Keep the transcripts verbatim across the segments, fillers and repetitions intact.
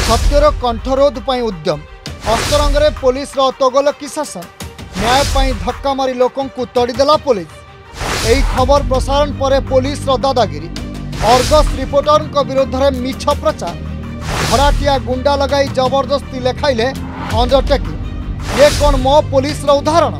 सत्यर कंठरोध पर उद्यम अस्तरंग रे पुलिस रो तोगलकी शासन न्याय पाई धक्का मारी लोकों को तोड़देला पुलिस। एही खबर प्रसारण पर पुलिस रो दादागिरी अर्गस रिपोर्टर विरोध में मिछ प्रचार भड़ाटिया गुंडा लगाई जबरदस्ती लेखाइले अंडरटेकिंग ये कौन मो पुलिस रो उदाहरण।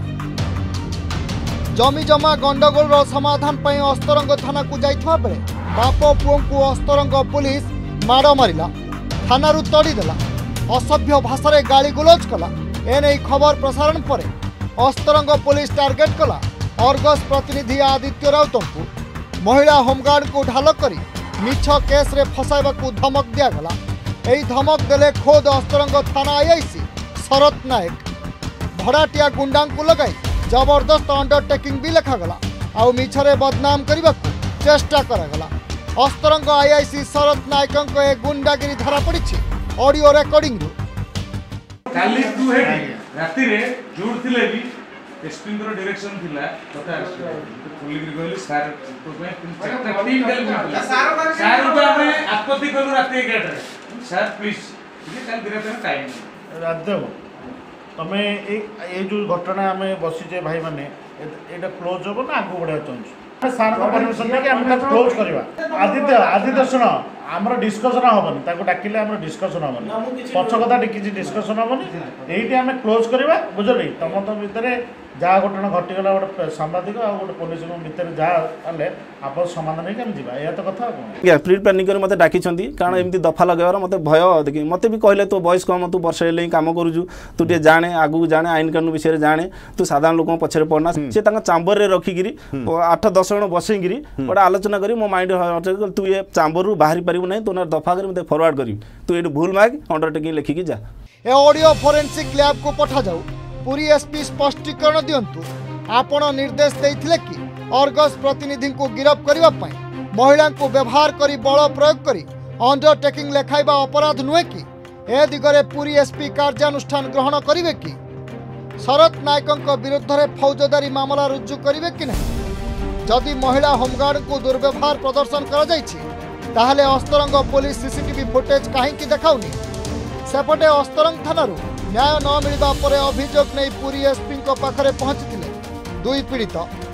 जमी जमा गंडगोल रो समाधान पर अस्तरंग थाना को जाइथवा बेले बाप पुओं को अस्तरंग पुलिस माड़ मारिला थाना तोड़देला असभ्य भाषा गाली गुलज कला। एने खबर प्रसारण पर अस्तरंग पुलिस टार्गेट कला अर्गस प्रतिनिधि आदित्य राउत को महिला होमगार्ड को ढाल कर मिछ केस रे फसाइबा को धमक दिगला। यही धमक देले खोद अस्तरंग थाना आईआईसी शरत नायक भड़ाटिया गुंडा को लगाई जबरदस्त अंडरटेकिंग भी लिखागला आउ मिछरे बदनाम करने को चेष्टा करागला। अस्तरंग आईआईसी शरत नायक गुंडागिरी धरा पड़ी ऑडियो रिकॉर्डिंग काली तू है राती रे जोड़ थिले भी एसपी रो डायरेक्शन थिला पता पुलिस रे कहली सर तो मैं चक्का तीन गल बोला सर को हमें आपत्ति करू राती गेट रे सर प्लीज ये कल धीरे धीरे टाइम राजदेव तमे ए ए जो घटना हमें बसी जे भाई माने एटा क्लोज हो ना आगो बढ़ा चाहू सर को परमिशन दे के हम क्लोज करबा। आदित्य आदित्य सुन आमर डिस्कसन हेनी ताको डाकिले आमर डिस्कसन हेनी पछ कथा किसी डिस्कसन हेनी एइटी आम क्लोज करवा बुझल तुम तो भितर जहाँ घटना घटीगला गोटे सांबादिक आ गोटे पुलिस भितर जहाँ आप समाधान है तो कथा प्री प्लानिंग मत डाकी कारण एमती दफा लगे मत भय देखिए मत भी कहले तो बयस कम तू वर्ष कम करुचु तू टे जाने आगू जाने आईन कानून विषय जाने तू साधारण लोक पछरे पड़ना सी चांबर में रखिकी आठ दस जन बसईकि गोटे आलोचना कर मो माइंड तू ये चांबर रू बाहरी पार नहीं तो दफा कर मत फरवर्ड करी तू ये भूल माग अंडरटेकिंग लिखिकी जा। ए ऑडियो फोरेंसिक लैब को पठा जाऊ पूरी एसपी स्पष्टीकरण दिंतु आपण निर्देश देथिले कि अर्गस प्रतिनिधि को गिरफ्त करने महिला को व्यवहार करी बल प्रयोग करी अंडरटेकिंग लेखाइबा अपराध नुहे कि ए दिगरे पूरी एसपी कार्यानुष्ठान ग्रहण करिवे कि शरत नायक विरुद्ध में फौजदारी मामला रुजु करिवे कि नहीं। जदि महिला होमगार्ड को दुर्व्यवहार प्रदर्शन करा जायछि ताहले अस्तरंग पुलिस सीसीटीवी फुटेज कहीं देखाउनी। सेपटे अस्तरंग थानारू न्याय न मिलवा पर अभियोग नहीं पूरी एसपी पाखरे पहुंची दुई पीड़ित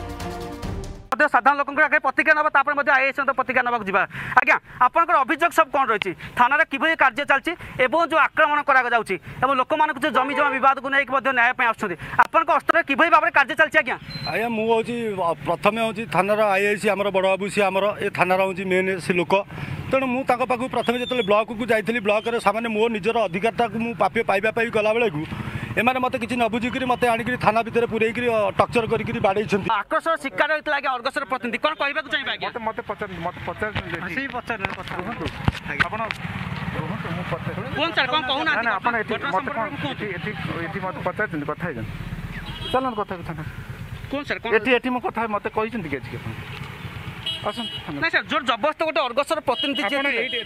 साधारण लोक आगे प्रतिक्रिया ना आईएएस प्रतिक्रिया ना जा आज्ञा आपंकर अभियोग सब कौन रही थाना कि कार्य चलती जो आक्रमण कर लोक मान जो जमी जमा बद को लेकिन न्याय आप अस्तर कि भाव में कार्य चलती आज्ञा आज्ञा मुझे प्रथम हूँ थानार आईआईसी आम बड़ बाबू सी आम ए थानार हूँ मेन से लोक तेणु मुझे पाखु प्रथम जो ब्लॉक को जाइली ब्लॉक में मो निजर अधिकारता को मुझे पाइबा गला बेलू एमाने मत किसी न बुझिक मत आनिक थाना भितर पूरे टक्चर कर बाड़े आक्रोश शिकार होता है अर्गसर प्रतिनिधि कौन कहूँ चाहिए मत पचार मत पचार पचार कथा चलन कथा कौन सर ये कथा मत कही ना सर जोर जबरदस्त गोटे अर्गसर प्रतिनिधि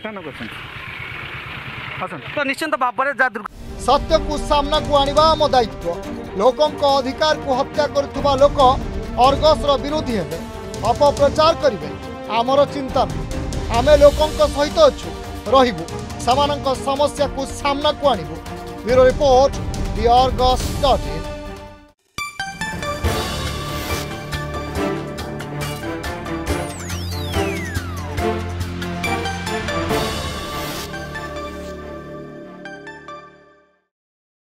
तो निश्चिंत भाव में सत्य को सामना को आनिबा आम दायित्व लोकों अधिकार को हत्या करुवा लोक अर्गस विरोधी हेबे अपप्रचार करिवे आमर चिंता नहीं आमे लोकों सहित अच्छु रहिबु समानक समस्या को सामना को आनिबु। Bureau report the Argus dot in.